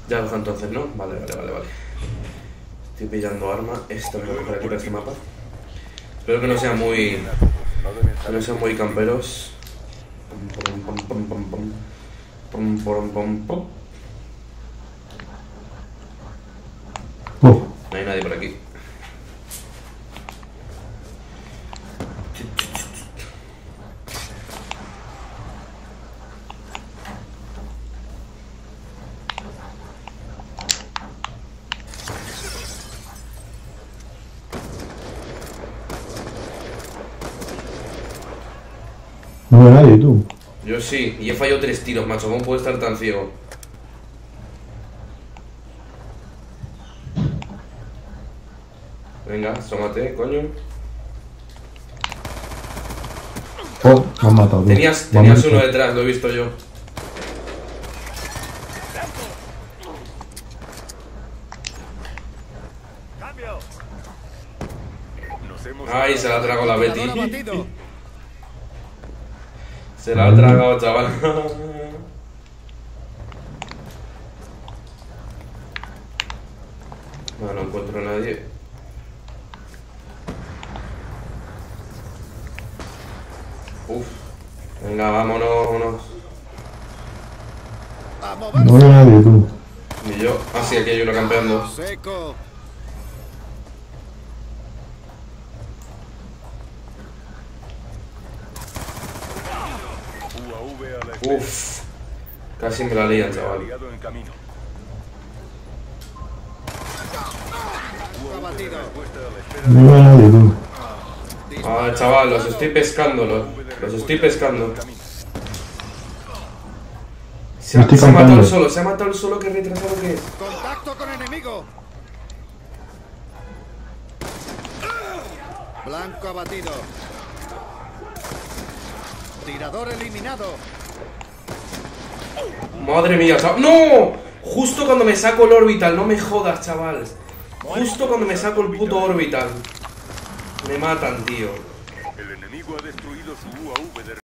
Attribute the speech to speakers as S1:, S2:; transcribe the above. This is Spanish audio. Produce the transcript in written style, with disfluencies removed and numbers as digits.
S1: Ya lo entonces, ¿no? Vale. Estoy pillando arma. Esta me voy a coger aquí para este mapa. Espero que no sean muy... Que no sean muy camperos. No hay nadie por aquí.
S2: No hay nadie, tú.
S1: Yo sí, y he fallado 3 tiros, macho. ¿Cómo puedo estar tan ciego? Venga, asómate, coño.
S2: Oh, me han matado, tú.
S1: Tenías uno detrás, lo he visto yo. Ay, se la ha tragado la Betty. Se la ha tragado, chaval. No encuentro a nadie. Uf. Venga, vámonos.
S2: No hay nadie, tú.
S1: Ni yo. Ah, sí, aquí hay uno campeando. Uf. Casi me la lían, chaval.
S2: No hay nadie, tú.
S1: Ah, chaval, los estoy pescando, los estoy pescando. Se ha matado el solo, qué retrasado que es.
S3: ¡Contacto con enemigo! Blanco abatido. Tirador eliminado.
S1: Madre mía, chaval. ¡No! Justo cuando me saco el orbital, no me jodas, chaval. Justo cuando me saco el puto orbital. Me matan, tío.
S4: El enemigo ha destruido su UAV de